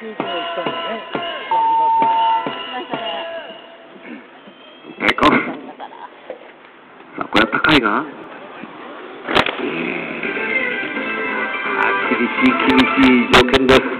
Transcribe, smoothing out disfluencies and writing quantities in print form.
さあ、これは高いが、厳しい条件です。